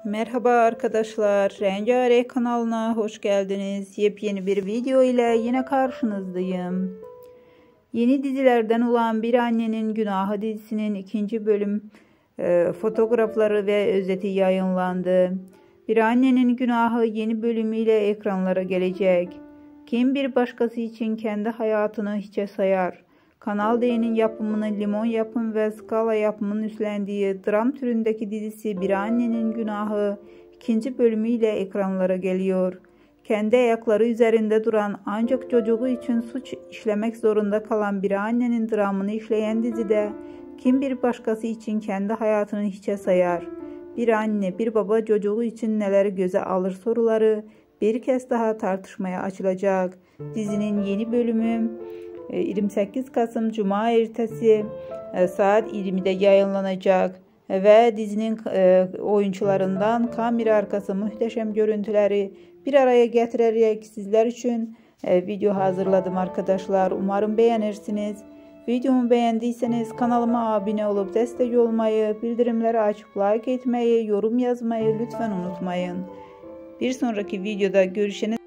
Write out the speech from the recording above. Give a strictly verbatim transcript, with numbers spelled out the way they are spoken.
Merhaba arkadaşlar, Rengarenk kanalına hoş geldiniz. Yepyeni bir video ile yine karşınızdayım. Yeni dizilerden olan Bir Annenin Günahı dizisinin ikinci bölüm e, fotoğrafları ve özeti yayınlandı. Bir Annenin Günahı yeni bölümüyle ekranlara gelecek. Kim bir başkası için kendi hayatını hiçe sayar? Kanal D'nin yapımını Limon Yapım ve Skala Yapım'ın üstlendiği dram türündeki dizisi Bir Annenin Günahı ikinci bölümüyle ekranlara geliyor. Kendi ayakları üzerinde duran ancak çocuğu için suç işlemek zorunda kalan bir annenin dramını işleyen dizide kim bir başkası için kendi hayatını hiçe sayar? Bir anne, bir baba çocuğu için neler göze alır soruları bir kez daha tartışmaya açılacak. Dizinin yeni bölümü yirmi sekiz Kasım Cuma ertesi saat yirmide yayınlanacak ve dizinin oyuncularından kamera arkası muhteşem görüntüleri bir araya getirerek sizler için video hazırladım arkadaşlar. Umarım beğenirsiniz. Videomu beğendiyseniz kanalıma abone olup destek olmayı, bildirimleri açıp like etmeyi, yorum yazmayı lütfen unutmayın. Bir sonraki videoda görüşene